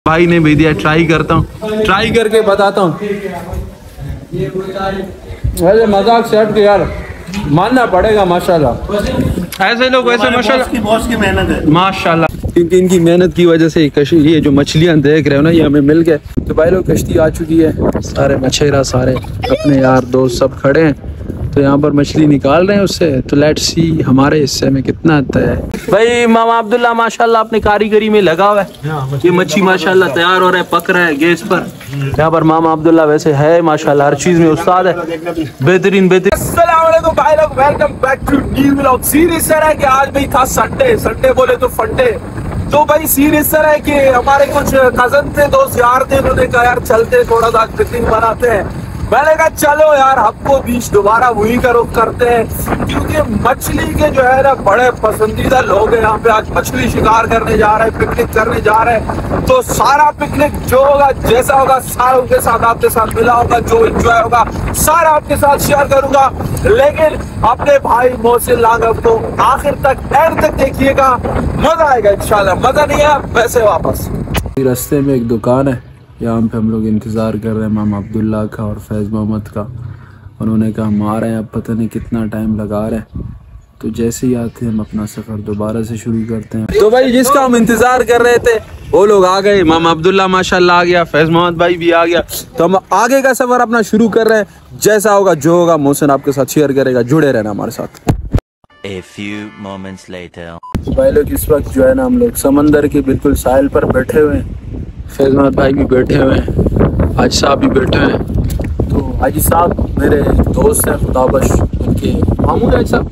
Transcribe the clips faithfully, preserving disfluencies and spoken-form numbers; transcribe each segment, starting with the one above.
भाई ने भेज दिया, ट्राई करता हूँ, ट्राई करके बताता हूँ। वैसे मजाक से हट के यार मानना पड़ेगा माशाल्लाह, ऐसे लोग वैसे माशाल्लाह बॉस की मेहनत है माशाल्लाह, क्योंकि इनकी मेहनत की वजह से ये जो मछलियाँ देख रहे हो ना ये हमें मिल गए। तो भाई लोग कश्ती आ चुकी है, सारे मछेरा सारे अपने यार दोस्त सब खड़े हैं, तो यहाँ पर मछली निकाल रहे हैं उससे। तो लेट्स सी हमारे हिस्से में कितना आता है। भाई मामा अब्दुल्ला माशाल्लाह अपनी कारीगरी में लगा हुआ है, ये मच्छी माशाल्लाह तैयार हो रहा है, पक रहा है गैस पर। यहाँ पर मामा अब्दुल्ला वैसे है माशाल्लाह हर चीज में उस्ताद है, बेहतरीन बेहतरीन। अस्सलाम वालेकुम भाई लोग, welcome back to new vlog. Series सर है कि आज भाई था संडे, संडे बोले तो फंडे। तो भाई सीरीज सर है कि हमारे कुछ कजन थे, दोस्त यार थे, उन्होंने कहा यार चलते थोड़ा सा पिकनिक बनाते हैं। मैंने कहा चलो यार हमको बीच दोबारा वही करो करते हैं, क्योंकि मछली के जो है ना बड़े पसंदीदा लोग हैं यहाँ पे। आज मछली शिकार करने जा रहे हैं, पिकनिक करने जा रहे हैं, तो सारा पिकनिक जो होगा जैसा होगा सारा उनके साथ आपके साथ मिला होगा, जो एंजॉय होगा सारा आपके साथ शेयर करूंगा। लेकिन अपने भाई मोहसिन लांगम को आखिर तक एंड तक देखिएगा, मजा आएगा इंशाल्लाह। मजा नहीं है वैसे वापस। रास्ते में एक दुकान है, यहाँ पे हम लोग इंतज़ार कर रहे हैं मामा अब्दुल्ला का और फैज़ मोहम्मद का। उन्होंने कहा हम आ रहे हैं, अब पता नहीं कितना टाइम लगा रहे हैं, तो जैसे ही आते हैं हम अपना सफ़र दोबारा से शुरू करते हैं। तो भाई जिसका हम इंतज़ार कर रहे थे वो लोग आ गए, मामा अब्दुल्ला माशाल्लाह आ गया, फैज़ मोहम्मद भाई भी आ गया। तो हम आगे का सफ़र अपना शुरू कर रहे हैं, जैसा होगा जो होगा मोहसिन आपके साथ शेयर करेगा, जुड़े रहना हमारे साथ। A few moments later. भाई लोग इस वक्त जो है ना हम लोग समंदर के बिल्कुल साहिल पर बैठे हुए हैं, फैज़ मोहम्मद भाई भी बैठे हुए हैं, हाजी साहब भी बैठे हुए हैं। तो हाजी साहब मेरे दोस्त हैं, खुदाबश उनके मामू है साहब,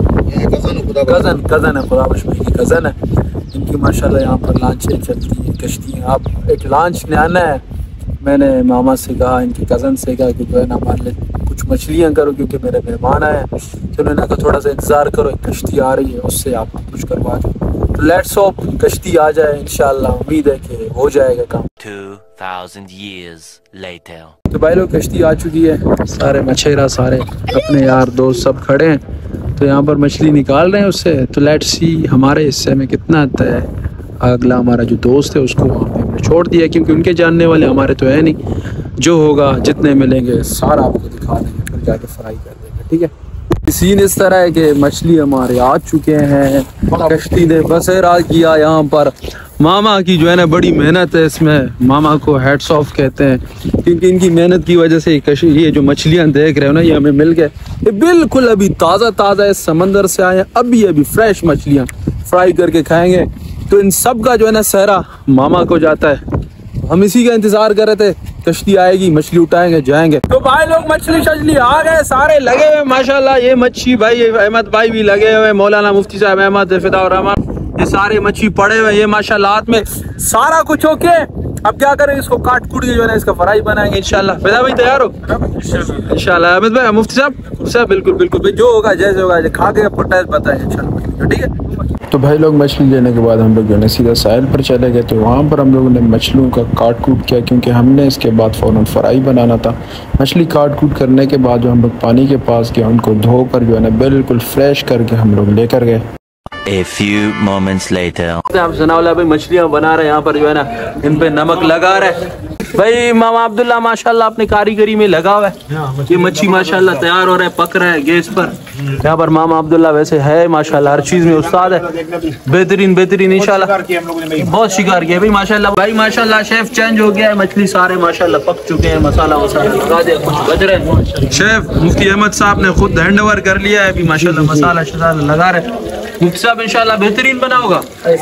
कज़न कज़न है, खुदाबश भाई की कज़न है। इनकी माशाल्लाह यहाँ पर लांचें चलती हैं, कश्तियाँ। अब एक लांच ले आना है, मैंने मामा से कहा, इनके कज़न से कहा कि जो है ना हमारे लिए कुछ मछलियाँ करो, क्योंकि मेरे मेहमान आए हैं। तो उन्होंने कहा थोड़ा सा इंतज़ार करो, एक कश्ती आ रही है उससे आप कुछ करवा दो। तो लेट्स होप कश्ती आ जाए इंशाल्लाह, उम्मीद है कि हो जाएगा काम। Two thousand years later. तो भाई लोग कश्ती आ चुकी है, सारे मछेरा सारे अपने यार दोस्त सब खड़े हैं, तो यहाँ पर मछली निकाल रहे हैं उससे। तो लेट्स सी हमारे हिस्से में कितना आता है। अगला हमारा जो दोस्त है उसको वहाँ पे हमने छोड़ दिया, क्योंकि उनके जानने वाले हमारे तो है नहीं। जो होगा जितने मिलेंगे सारा आपको दिखा देंगे, फिर जाके फ्राई कर देंगे, ठीक है। सीन इस तरह है कि मछली हमारे आ चुके हैं, कश्ती ने बसेरा किया यहाँ पर। मामा की जो है ना बड़ी मेहनत है इसमें, मामा को हेड्स ऑफ कहते हैं, क्योंकि इनकी मेहनत की वजह से ये जो मछलियाँ देख रहे हो ना ये हमें मिल गए। ये बिल्कुल अभी ताज़ा ताज़ा है, समंदर से आए हैं, अभी अभी फ्रेश मछलियाँ फ्राई करके खाएंगे। तो इन सब का जो है ना सहरा मामा को जाता है। हम इसी का इंतजार कर रहे थे, कश्ती आएगी, मछली उठाएंगे, जाएंगे। तो भाई लोग मछली शछली आ गए, सारे लगे हुए माशाल्लाह। ये मच्छी भाई अहमद भाई भी लगे हुए, मौलाना मुफ्ती साहब अहमद फिदा रहमान, ये सारे मच्छी पड़े हुए ये माशाल्लाह हाथ में। सारा कुछ ओके, अब क्या करें, इसको काट कूट के जो है ना इसका फ्राई बनाएंगे इंशाल्लाह। फिदा भाई तैयार हो इंशाल्लाह? अहमद भाई, मुफ्ती साहब साहब बिल्कुल बिल्कुल भाई, जो होगा जैसे होगा खा के बताएंगे इंशाल्लाह, ठीक है। तो भाई लोग मछली लेने के बाद हम लोग जो है सीधा साहिल पर चले गए। तो वहाँ पर हम लोगों ने मछलियों का काट कूट किया, क्योंकि हमने इसके बाद फ़ौरन फ्राई बनाना था। मछली काट कूट करने के बाद जो हम लोग पानी के पास गए, उनको धोकर जो है ना बिल्कुल फ्रेश करके हम लोग लेकर गए। A few moments later. हम सनाउल्लाह भाई मछलियाँ बना रहे हैं, यहाँ पर जो है ना इन पे नमक लगा रहे हैं। भाई मामा अब्दुल्ला माशाल्लाह अपनी कारीगरी में लगा हुआ है, ये मच्छी माशाल्लाह तैयार हो रहा है, पक रहा है गैस पर। यहाँ पर मामा अब्दुल्ला वैसे है माशाल्लाह हर चीज में उस्ताद है, बेहतरीन बेहतरीन इंशाल्लाह। बहुत शिकार किया भाई माशाल्लाह। भाई माशाल्लाह शेफ चेंज हो गया है, मछली सारे माशाल्लाह पक चुके हैं, मसाला वसाला लगा दिया, कुछ बच रहे हैं। शेफ मुफ्ती अहमद साहब ने खुद हैंड ओवर कर लिया है अभी माशाल्लाह, मसाला शसाला लगा रहे। मुफ्ती साहब इंशाल्लाह बेहतरीन बना होगा,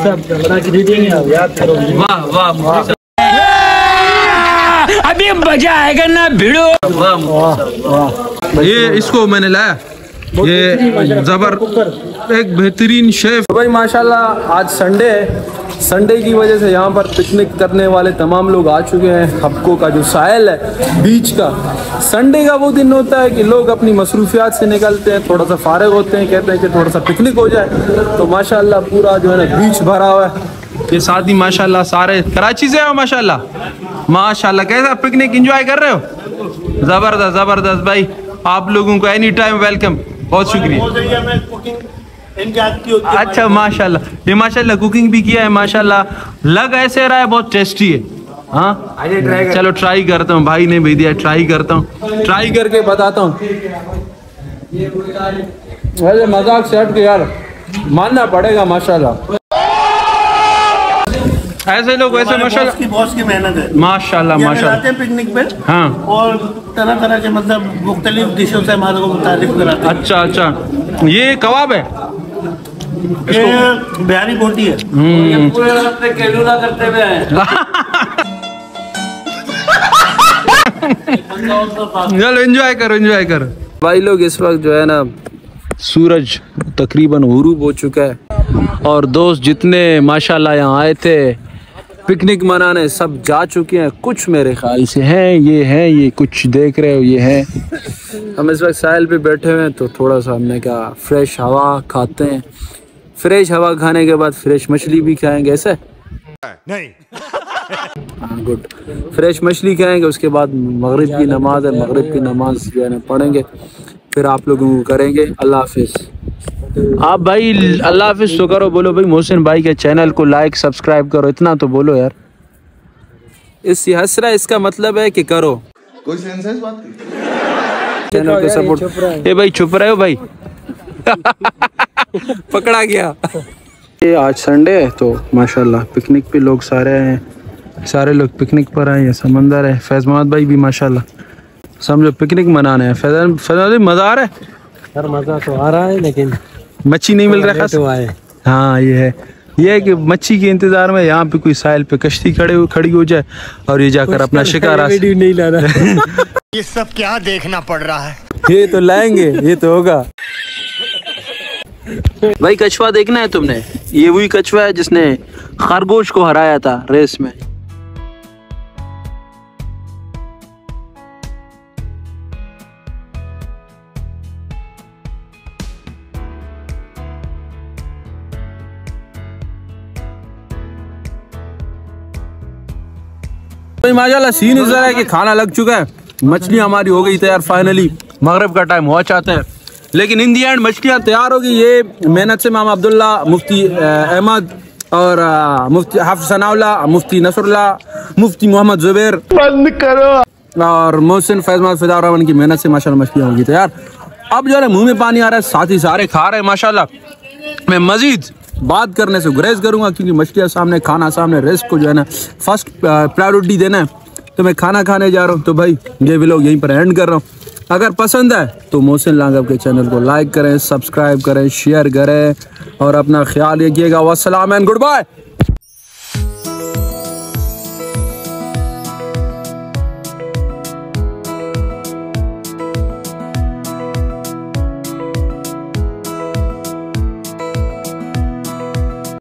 वाह वाह मुफ्ती साहब, अभी मजा आएगा ना भिड़ो। ये इसको मैंने लाया, ये जबर एक बेहतरीन शेफ। भाई माशाल्लाह आज संडे है, संडे की वजह से यहाँ पर पिकनिक करने वाले तमाम लोग आ चुके हैं। हब्को का जो साहिल है बीच का, संडे का वो दिन होता है कि लोग अपनी मसरूफियात से निकलते हैं, थोड़ा सा फारिग होते हैं, कहते हैं कि थोड़ा सा पिकनिक हो जाए। तो माशाल्लाह पूरा जो है ना बीच भरा हुआ है। ये साथी माशाल्लाह सारे कराची से हो माशाल्लाह माशाल्लाह। कैसा पिकनिक एंजॉय कर रहे हो? जबरदस्त जबरदस्त भाई, आप लोगों को एनी टाइम वेलकम, बहुत शुक्रिया। अच्छा माशाल्लाह, ये माशाल्लाह कुकिंग भी किया है माशाल्लाह, लग ऐसे रहा है बहुत टेस्टी है। हाँ चलो ट्राई करता हूँ, भाई ने भेज दिया, ट्राई करता हूँ, ट्राई करके बताता हूँ। वैसे मजाक से हट के यार मानना पड़ेगा माशाल्लाह, ऐसे लोग वैसे माशाल्लाह की बॉस की मेहनत है माशाल्लाह माशाल्लाह। पिकनिक पे हाँ और तरह तरह के मतलब मुख्तलिफ डिशों से हमारे को मुतारिफ कराते हैं। अच्छा अच्छा, ये कबाब है, ये बिहारी बोटी है। पूरे रास्ते केलूला करते हुए आए। चलो एंजॉय करो एंजॉय करो भाई लोग। इस वक्त जो है ना सूरज तकरीबन गुरूब हो चुका है और दोस्त जितने माशाल्लाह यहाँ आए थे पिकनिक मनाने सब जा चुके हैं। कुछ मेरे ख्याल से हैं, ये हैं, ये कुछ देख रहे हो ये हैं। हम इस वक्त साहिल पे बैठे हुए हैं तो थोड़ा सा हमने कहा फ्रेश हवा खाते हैं। फ्रेश हवा खाने के बाद फ्रेश मछली भी खाएंगे, ऐसे नहीं। हाँ गुड, फ्रेश मछली खाएंगे। उसके बाद मगरिब की नमाज है, मगरिब की नमाज जो है ना पढ़ेंगे, फिर आप लोगों को करेंगे अल्लाह हाफिज़। आप भाई अल्लाह हाफिज़ तो करो, बोलो भाई मोहसिन भाई के चैनल को लाइक सब्सक्राइब करो, इतना तो बोलो यार। इस हसरा इसका मतलब है कि करो, कोई सेंस है इस बात की? चैनल को सपोर्ट। ए भाई चुप रहे हो भाई। पकड़ा गया। ये आज संडे है तो माशाल्लाह पिकनिक पे लोग सारे आए हैं, सारे लोग पिकनिक पर आए हैं। समंदर है, फैज़ मोहम्मद भाई भी माशाल्लाह समझो पिकनिक मनाने हैं। फैज़ फैज़ मज़ा आ रहा है सर? मज़ा तो आ रहा है लेकिन मच्छी नहीं मिल रहा तो आए। हाँ ये है, ये है कि मच्छी के इंतजार में यहाँ पे कोई साहिल पे कश्ती खड़े हो खड़ी हो जाए और ये जाकर अपना शिकार वीडियो नहीं ला रहा। ये सब क्या देखना पड़ रहा है? ये तो लाएंगे, ये तो होगा। भाई कछुआ देखना है तुमने? ये वही कछुआ है जिसने खरगोश को हराया था रेस में। तो माशाल्लाह सीन इस तरह है कि खाना लग चुका है, मछली हमारी हो गई तैयार फाइनली। मगरिब का टाइम हो चाहता है लेकिन इन दी एंड मछलियाँ तैयार होगी। ये मेहनत से मामा अब्दुल्ला, मुफ्ती अहमद और मुफ्ती हाफिज सनाउल्ला, मुफ्ती नसरुल्लाह, मुफ्ती मोहम्मद जुबैर बंद करो और मोहसिन फैज़ फिदाउर रहमान की मेहनत से माशाल्लाह मछलियाँ होगी तैयार। अब जो है मुँह में पानी आ रहा है, साथ ही सारे खा रहे हैं माशाल्लाह। मैं मजीद बात करने से गुरेज करूँगा क्योंकि मछलियाँ सामने, खाना सामने, रेस्ट को जो है ना फर्स्ट प्रायोरिटी देना है। तो मैं खाना खाने जा रहा हूँ, तो भाई ये व्लॉग यहीं पर एंड कर रहा हूँ। अगर पसंद है तो मोहसिन लांगब के चैनल को लाइक करें, सब्सक्राइब करें, शेयर करें और अपना ख्याल रखिएगा। वस्सलाम एंड गुड बाय।